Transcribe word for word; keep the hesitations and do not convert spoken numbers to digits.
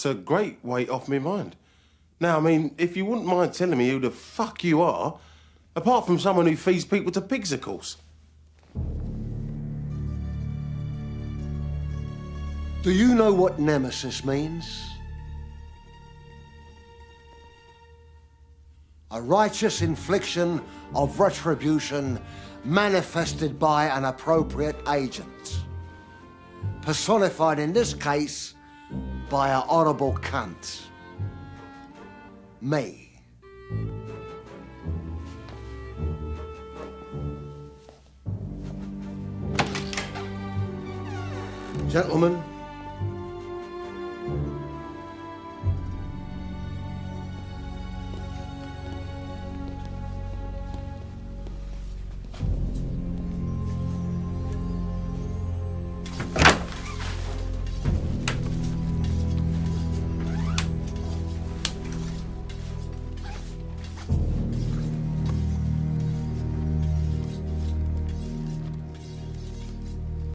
a great weight off my mind. Now, I mean, if you wouldn't mind telling me who the fuck you are, apart from someone who feeds people to pigs, of course. Do you know what nemesis means? A righteous infliction of retribution manifested by an appropriate agent. Personified in this case by a horrible cunt. Me. Gentlemen,